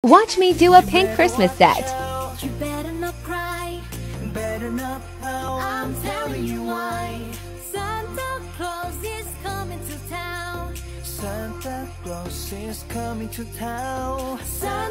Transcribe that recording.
Watch me do a pink Christmas set. You better not cry, better not pout. I'm telling you why. Santa Claus is coming to town. Santa Claus is coming to town.